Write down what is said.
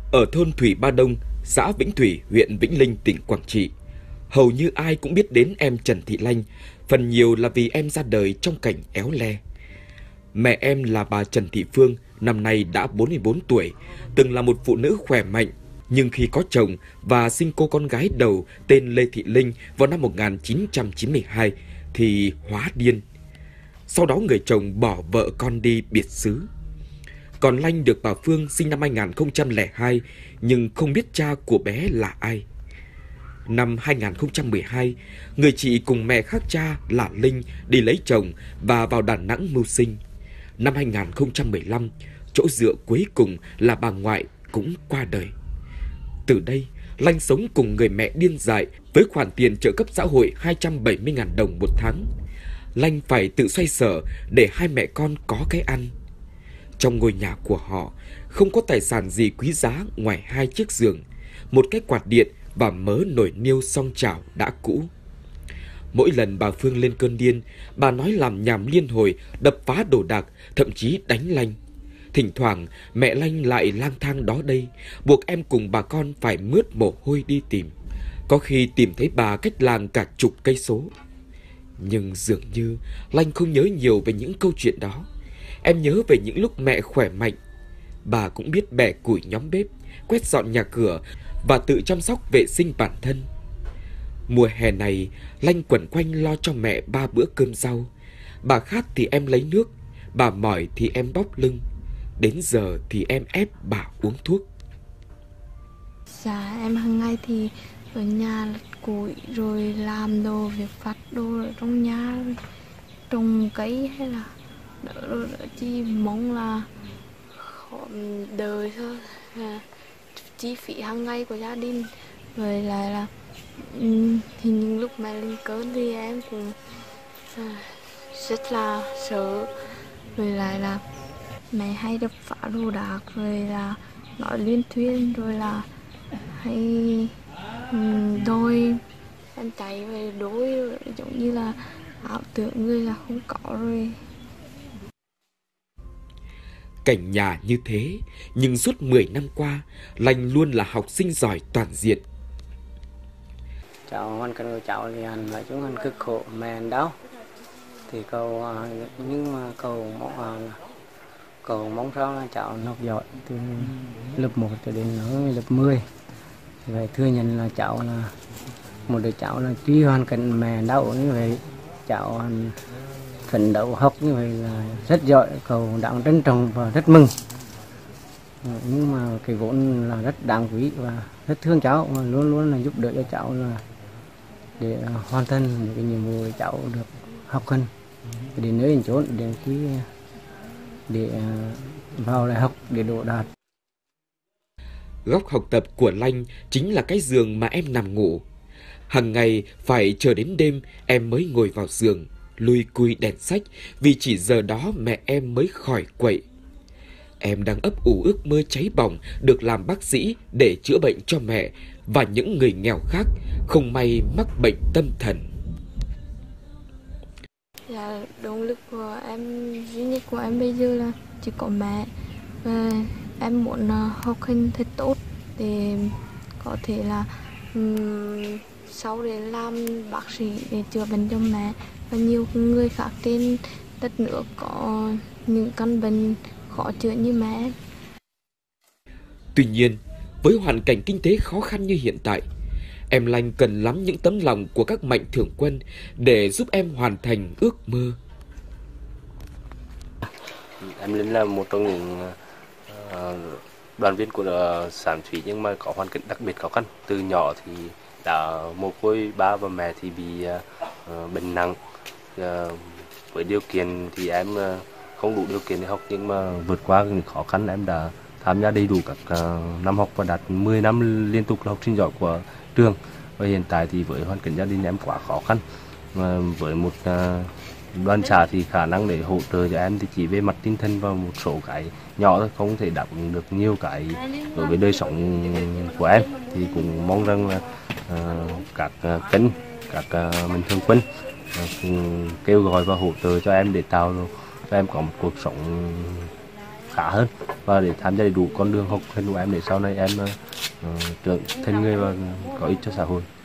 Ở thôn Thủy Ba Đông, xã Vĩnh Thủy, huyện Vĩnh Linh, tỉnh Quảng Trị, hầu như ai cũng biết đến em Trần Thị Lanh, phần nhiều là vì em ra đời trong cảnh éo le. Mẹ em là bà Trần Thị Phương, năm nay đã 44 tuổi, từng là một phụ nữ khỏe mạnh, nhưng khi có chồng và sinh cô con gái đầu tên Lê Thị Linh vào năm 1992 thì hóa điên. Sau đó người chồng bỏ vợ con đi biệt xứ. Còn Lanh được bà Phương sinh năm 2002 nhưng không biết cha của bé là ai. Năm 2012, người chị cùng mẹ khác cha là Linh đi lấy chồng và vào Đà Nẵng mưu sinh. Năm 2015, chỗ dựa cuối cùng là bà ngoại cũng qua đời. Từ đây, Lanh sống cùng người mẹ điên dại với khoản tiền trợ cấp xã hội 270.000 đồng một tháng. Lanh phải tự xoay sở để hai mẹ con có cái ăn. Trong ngôi nhà của họ không có tài sản gì quý giá ngoài 2 chiếc giường, một cái quạt điện và mớ nồi niêu song chảo đã cũ. Mỗi lần bà Phương lên cơn điên, bà nói làm nhảm liên hồi, đập phá đồ đạc, thậm chí đánh Lanh. Thỉnh thoảng mẹ Lanh lại lang thang đó đây, buộc em cùng bà con phải mướt mồ hôi đi tìm. Có khi tìm thấy bà cách làng cả chục cây số. Nhưng dường như Lanh không nhớ nhiều về những câu chuyện đó. Em nhớ về những lúc mẹ khỏe mạnh. Bà cũng biết bẻ củi nhóm bếp, quét dọn nhà cửa và tự chăm sóc vệ sinh bản thân. Mùa hè này, Lanh quẩn quanh lo cho mẹ 3 bữa cơm rau. Bà khát thì em lấy nước, bà mỏi thì em bóp lưng. Đến giờ thì em ép bà uống thuốc. Dạ, em hàng ngày thì ở nhà lặt củi rồi làm đồ việc vặt đồ ở trong nhà, rồi trồng cây hay là đỡ chi mong là đời thôi, chi phí hàng ngày của gia đình. Rồi lại là thì những lúc mẹ lên cơn thì em cũng rất là sợ. Rồi lại là mẹ hay đập phá đồ đạc, rồi là nói liên thuyên, rồi là hay đôi em chạy về đôi, giống như là ảo tưởng người là không có rồi. Cảnh nhà như thế, nhưng suốt 10 năm qua, Lanh luôn là học sinh giỏi toàn diện. Cháu hoàn cảnh của cháu thì nói chung là cực khổ, mẹ đau. Thì nhưng mà cầu mong sao là cháu học giỏi từ lớp 1 cho đến lớp 10. Vậy thừa nhận là cháu là một đứa cháu là tuy hoàn cảnh mẹ đau như vậy, cháu phấn đấu học như vậy là rất giỏi, cầu đáng trân trọng và rất mừng. Nhưng mà cái vốn là rất đáng quý và rất thương cháu, và luôn luôn là giúp đỡ cho cháu là để hoàn thành những cái nhiệm vụ để cháu được học hành đến nơi đến chốn, đến khi để vào đại học để đỗ đạt. Góc học tập của Lanh chính là cái giường mà em nằm ngủ. Hằng ngày phải chờ đến đêm em mới ngồi vào giường, lùi cùi đèn sách, vì chỉ giờ đó mẹ em mới khỏi quậy. Em đang ấp ủ ước mơ cháy bỏng được làm bác sĩ để chữa bệnh cho mẹ và những người nghèo khác không may mắc bệnh tâm thần. Dạ, động lực của em duy nhất của em bây giờ là chỉ có mẹ. Và em muốn học hành thật tốt để có thể là sau để làm bác sĩ để chữa bệnh cho mẹ và nhiều người khác trên đất nước có những căn bệnh khó chữa như mẹ. Tuy nhiên, với hoàn cảnh kinh tế khó khăn như hiện tại, em Lanh cần lắm những tấm lòng của các mạnh thường quân để giúp em hoàn thành ước mơ. Em Linh là một trong những đoàn viên của sản Thủy nhưng mà có hoàn cảnh đặc biệt khó khăn. Từ nhỏ thì đã mồ côi, ba và mẹ thì bị bệnh nặng. Với điều kiện thì em không đủ điều kiện để học, nhưng mà vượt qua những khó khăn em đã tham gia đầy đủ các năm học và đạt 10 năm liên tục là học sinh giỏi của trường. Và hiện tại thì với hoàn cảnh gia đình em quá khó khăn, và với một đoàn xã thì khả năng để hỗ trợ cho em thì chỉ về mặt tinh thần và một số cái nhỏ thôi, không thể đáp ứng được nhiều cái đối với đời sống của em. Thì cũng mong rằng là các kênh, các mạnh thường quân kêu gọi và hỗ trợ cho em để tạo cho em có một cuộc sống khá hơn và để tham gia đầy đủ con đường học hành của em để sau này em trưởng thành người và có ích cho xã hội.